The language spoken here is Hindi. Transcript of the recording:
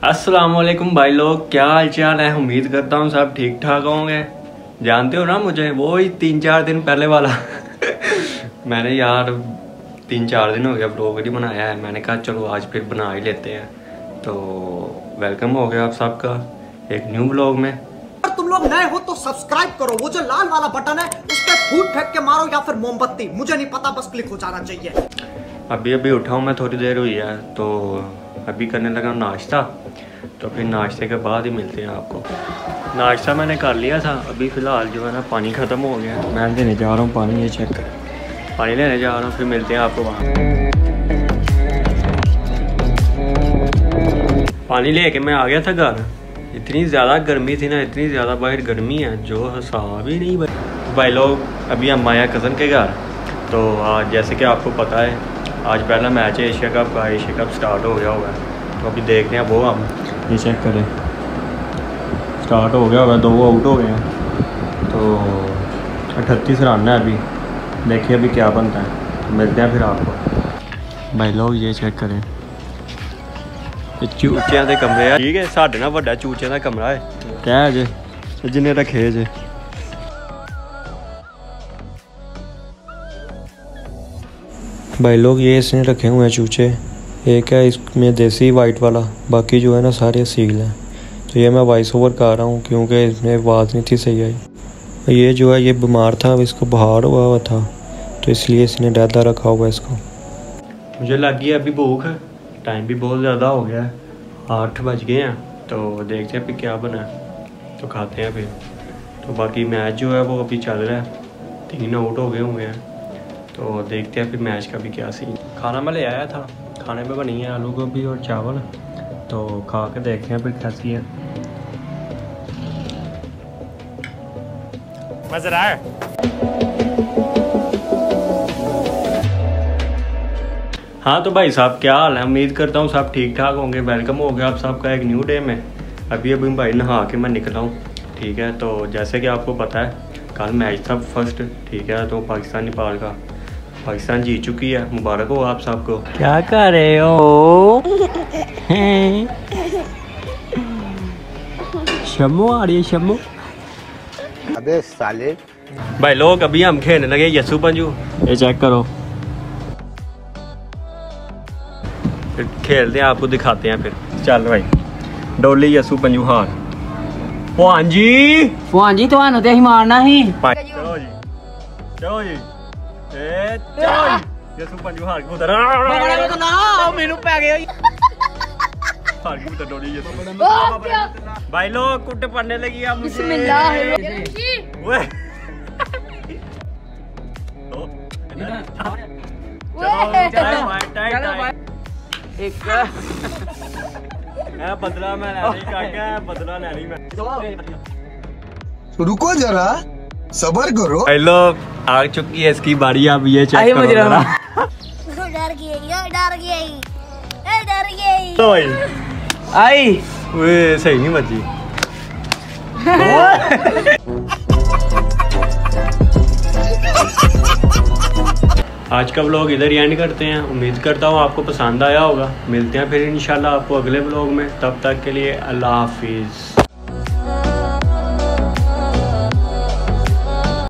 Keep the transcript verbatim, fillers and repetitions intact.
अस्सलाम वालेकुम भाई लोग, क्या हाल चाल है। उम्मीद करता हूँ सब ठीक ठाक होंगे। जानते हो ना मुझे, वो ही तीन चार दिन पहले वाला मैंने यार तीन चार दिन हो गया ब्लॉग नहीं बनाया है। मैंने कहा चलो आज फिर बना ही लेते हैं। तो वेलकम हो गया आप सबका एक न्यू ब्लॉग में। अगर तुम लोग नए हो तो सब्सक्राइब करो, वो जो लाल वाला बटन है उस पर फूट फेंक के मारो या फिर मोमबत्ती, मुझे नहीं पता, बस क्लिक हो जाना चाहिए। अभी अभी उठा हूँ मैं, थोड़ी देर हुई है, तो अभी करने लगा नाश्ता। तो फिर नाश्ते के बाद ही मिलते हैं आपको। नाश्ता मैंने कर लिया था, अभी फ़िलहाल जो है ना पानी ख़त्म हो गया। मैं लेने जा रहा हूँ पानी, ये चेक कर, पानी लेने जा रहा हूँ, फिर मिलते हैं आपको वहाँ। पानी लेके मैं आ गया था घर। इतनी ज़्यादा गर्मी थी ना, इतनी ज़्यादा बाहर गर्मी है जो हिसाब ही नहीं भाई। भाई लोग अभी हम आए कज़न के घर। तो आज जैसे कि आपको पता है आज पहला मैच है एशिया कप का, एशिया कप स्टार्ट हो गया हुआ है। तो अभी देखते हैं वो, हम ये चेक करें, स्टार्ट हो गया होगा, दो वो आउट हो गए हैं। तो अठतीस रन है अभी, देखिए अभी क्या बनता है। तो मिलते हैं फिर आपको। भाई लोग ये चेक करें, चूचियां के कमरे है, ठीक है, साढ़े ना वड्डा चूचियां का कमरा है। क्या है जे जिन्हें रखे जे। भाई लोग ये इसने रखे हुए हैं चूचे, एक है इसमें देसी वाइट वाला, बाकी जो है ना सारे सील हैं। तो ये मैं वॉइस ओवर कर रहा हूँ क्योंकि इसमें आवाज़ नहीं थी सही आई। ये जो है ये बीमार था, इसको बुखार हुआ हुआ था, तो इसलिए इसने डायदा रखा हुआ है इसको। मुझे लग गई अभी भूख, टाइम भी बहुत ज़्यादा हो गया है, आठ बज गए हैं। तो देखते हैं फिर क्या बना है, तो खाते हैं फिर। तो बाकी मैच जो है वो अभी चल रहा है, तीन आउट हो गए हुए हैं। तो देखते हैं फिर मैच का भी क्या सीन। खाना मैं ले आया था, खाने में बनी है आलू गोभी और चावल। तो खा के देखते हैं फिर कैसी है। मज़ा आया। हाँ तो भाई साहब क्या हाल है, उम्मीद करता हूँ सब ठीक ठाक होंगे। वेलकम हो गया आप सबका एक न्यू डे में। अभी अभी भाई नहा के मैं निकला हूँ, ठीक है। तो जैसे कि आपको पता है कल मैच था फर्स्ट, ठीक है, तो पाकिस्तान नेपाल का। पाकिस्तान जीत चुकी है, मुबारक हो आप सबको। क्या कर रहे हो? शम्मो आ रही है, शम्मो। अबे साले। भाई लोग अभी हम खेलने लगे यसु पंजू, ये चेक करो। खेलते हैं, आपको दिखाते हैं फिर। चल भाई, डोली यसु पंजू हार। भवान जी भवान जी ਤੁਹਾਨੂੰ ਤੇ ਅਸੀਂ ਮਾਰਨਾ ਸੀ। चलो जी, चलो जी, ए चलो जी, यसु पंजू हार के उधर ਨਾ ਮੈਨੂੰ ਪੈ ਗਿਆ हार के उधर डोली यसु। भाई लोग कुट पड़ने लगी है मुझे। बिस्मिल्लाह। ओए एक बदला मैं नहीं काका, बदला नहीं मैं। रुको जरा, सबर करो। हेलो, आ चुकी है इसकी बारी, अब ये चेक करो जरा। डर गई, डर गई, डर गई। तो भाई आई ओए सही नहीं बची। आज का व्लॉग इधर ही एंड करते हैं। उम्मीद करता हूँ आपको पसंद आया होगा। मिलते हैं फिर इंशाल्लाह आपको अगले व्लॉग में। तब तक के लिए अल्लाह हाफिज़।